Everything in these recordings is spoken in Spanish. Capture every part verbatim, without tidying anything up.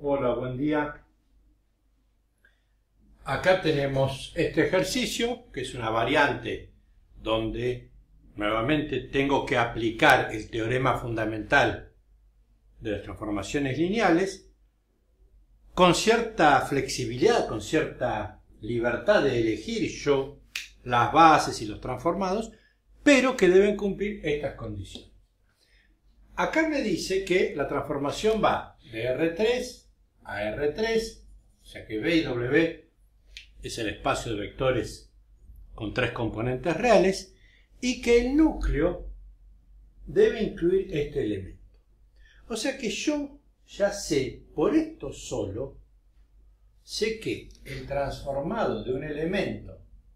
Hola, buen día. Acá tenemos este ejercicio, que es una variante donde nuevamente tengo que aplicar el teorema fundamental de las transformaciones lineales con cierta flexibilidad, con cierta libertad de elegir yo las bases y los transformados, pero que deben cumplir estas condiciones. Acá me dice que la transformación va de R tres a R tres, o sea que B y W es el espacio de vectores con tres componentes reales, y que el núcleo debe incluir este elemento. O sea que yo ya sé, por esto solo, sé que el transformado de un elemento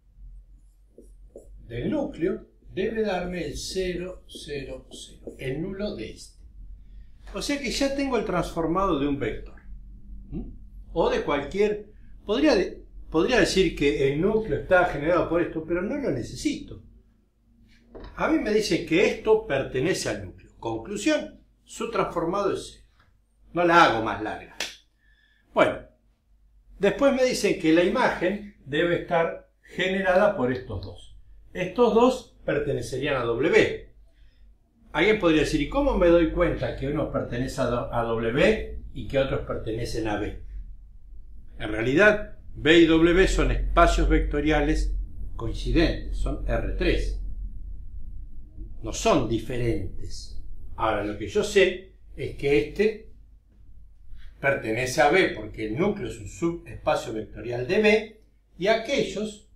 del núcleo debe darme el cero, cero, cero, el nulo de este. O sea que ya tengo el transformado de un vector. ¿Mm? O de cualquier... Podría, de, podría decir que el núcleo está generado por esto, pero no lo necesito. A mí me dice que esto pertenece al núcleo. Conclusión, su transformado es cero. No la hago más larga. Bueno, después me dicen que la imagen debe estar generada por estos dos. Estos dos pertenecerían a W. Alguien podría decir, ¿y cómo me doy cuenta que uno pertenece a W y que otros pertenecen a B? En realidad, B y W son espacios vectoriales coincidentes, son R tres. No son diferentes. Ahora, lo que yo sé es que este pertenece a B porque el núcleo es un subespacio vectorial de B y aquellos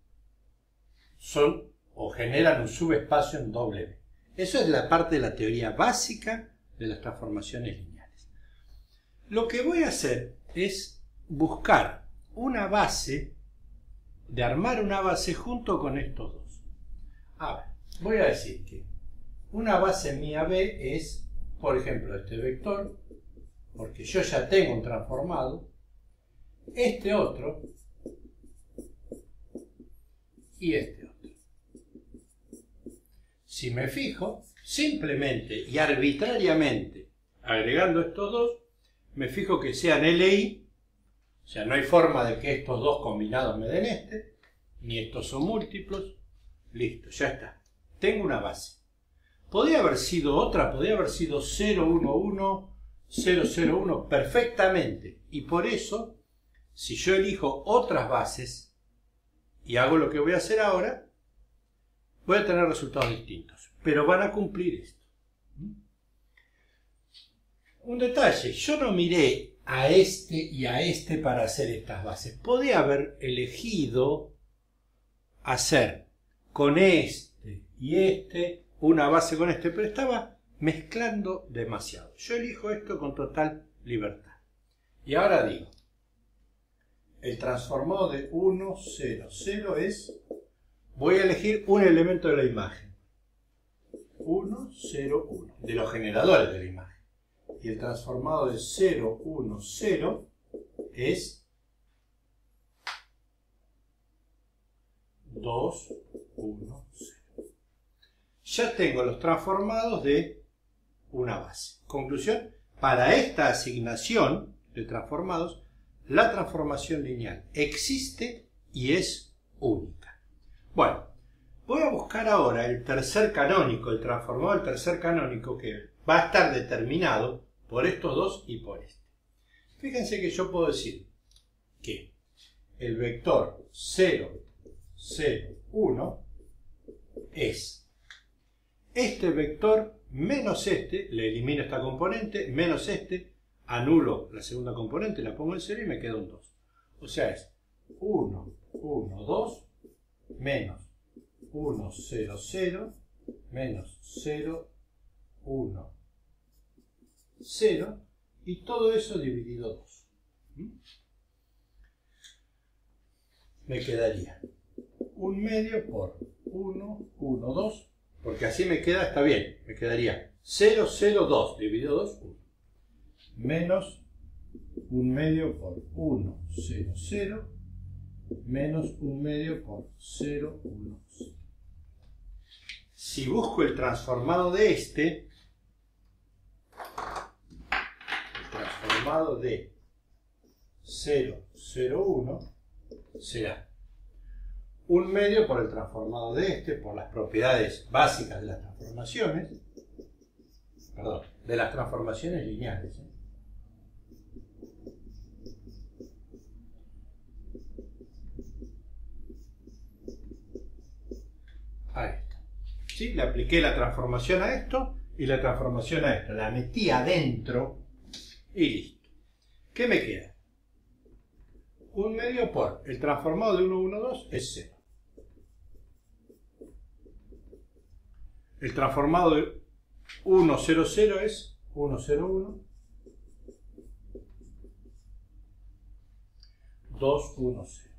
son o generan un subespacio en W. Eso es la parte de la teoría básica de las transformaciones lineales. Lo que voy a hacer es buscar una base, de armar una base junto con estos dos. A ver, voy a decir que una base mía B es, por ejemplo, este vector, porque yo ya tengo un transformado, este otro y este otro. Si me fijo, simplemente y arbitrariamente, agregando estos dos, me fijo que sean L I, o sea, no hay forma de que estos dos combinados me den este, ni estos son múltiplos, listo, ya está. Tengo una base. Podría haber sido otra, podría haber sido cero, uno, uno, cero, cero, uno, perfectamente. Y por eso, si yo elijo otras bases y hago lo que voy a hacer ahora, voy a tener resultados distintos, pero van a cumplir esto. Un detalle, yo no miré a este y a este para hacer estas bases. Podía haber elegido hacer con este y este una base con este, pero estaba mezclando demasiado. Yo elijo esto con total libertad. Y ahora digo, el transformado de uno, cero, cero es... Voy a elegir un elemento de la imagen. uno, cero, uno. De los generadores de la imagen. Y el transformado de cero, uno, cero es dos, uno, cero. Ya tengo los transformados de una base. Conclusión, para esta asignación de transformados, la transformación lineal existe y es única. Bueno, voy a buscar ahora el tercer canónico, el transformado del tercer canónico, que va a estar determinado por estos dos y por este. Fíjense que yo puedo decir que el vector cero, cero, uno es este vector menos este, le elimino esta componente, menos este, anulo la segunda componente, la pongo en cero y me queda un dos. O sea, es uno, uno, dos, menos uno, cero, cero, menos cero, uno, cero, y todo eso dividido dos. ¿Mm? Me quedaría un medio por uno, uno, dos, porque así me queda, está bien, me quedaría cero, cero, dos, dividido dos, uno, menos un medio por uno, cero, cero, menos un medio por cero, uno, cero. Si busco el transformado de este, el transformado de cero, cero, uno será un medio por el transformado de este, por las propiedades básicas de las transformaciones, perdón, de las transformaciones lineales. ¿eh? Ahí está. ¿Sí? Le apliqué la transformación a esto y la transformación a esto. La metí adentro y listo. ¿Qué me queda? Un medio por el transformado de uno, uno, dos es cero. El transformado de uno, cero, cero es uno, cero, uno. dos, uno, cero.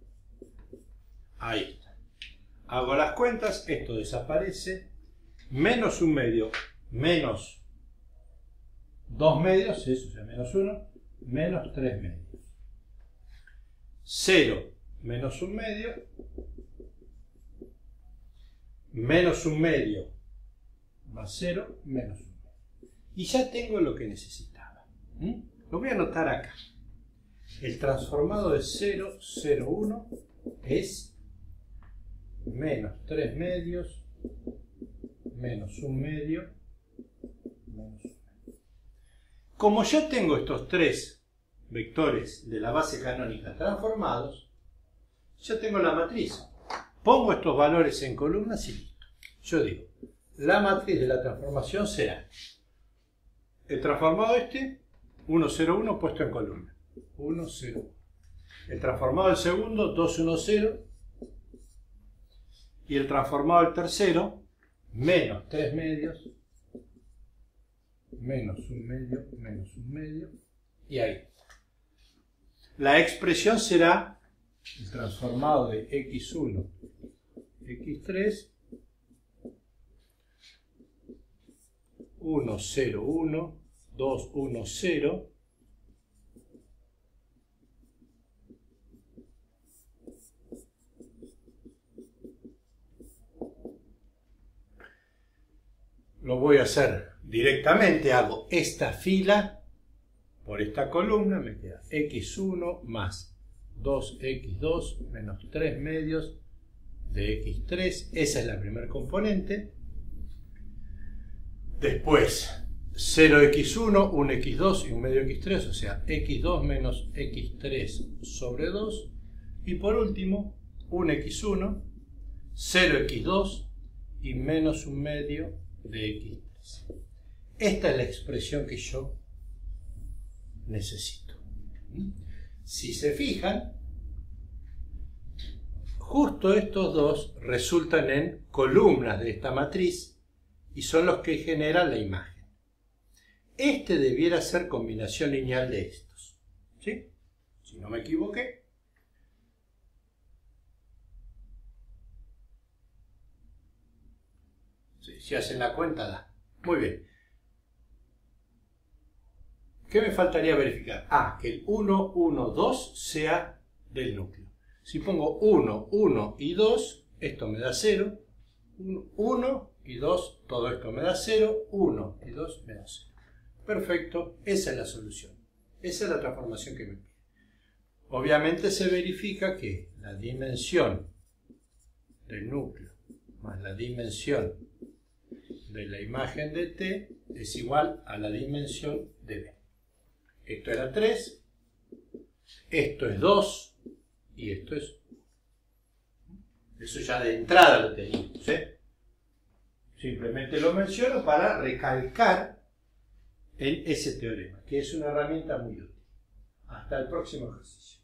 Ahí está. Hago las cuentas, esto desaparece. Menos un medio, menos dos medios, eso, o sea, menos uno, menos tres medios. cero menos un medio, menos un medio más cero, menos un medio. Y ya tengo lo que necesitaba. ¿Mm? Lo voy a anotar acá. El transformado de cero, cero, uno es menos tres medios, menos un medio, menos un medio. Como ya tengo estos tres vectores de la base canónica transformados, ya tengo la matriz. Pongo estos valores en columnas y listo. Yo digo, la matriz de la transformación será el transformado este, uno, cero, uno puesto en columna. uno, cero, uno. El transformado del segundo, dos, uno, cero. Y el transformado del tercero, menos tres medios, menos un medio, menos un medio. Y ahí. La expresión será el transformado de equis uno, equis tres, uno, cero, uno, dos, uno, cero, lo voy a hacer directamente, hago esta fila por esta columna, me queda equis uno más dos equis dos menos tres medios de equis tres, esa es la primera componente. Después cero equis uno, un equis dos y un medio equis tres, o sea, equis dos menos equis tres sobre dos. Y por último, un equis uno, cero equis dos y menos un medio de equis tres. Esta es la expresión que yo necesito. Si se fijan, justo estos dos resultan en columnas de esta matriz y son los que generan la imagen. Este debiera ser combinación lineal de estos. ¿Sí? Si no me equivoqué. Sí, si hacen la cuenta, da. Muy bien. ¿Qué me faltaría verificar? Ah, que el uno, uno, dos sea del núcleo. Si pongo uno, uno y dos, esto me da cero. uno y dos, todo esto me da cero. uno y dos me da cero. Perfecto, esa es la solución. Esa es la transformación que me pide. Obviamente se verifica que la dimensión del núcleo más la dimensión de la imagen de T es igual a la dimensión de B. Esto era tres, esto es dos y esto es uno. Eso ya de entrada lo teníamos, ¿eh? Simplemente lo menciono para recalcar en ese teorema, que es una herramienta muy útil. Hasta el próximo ejercicio.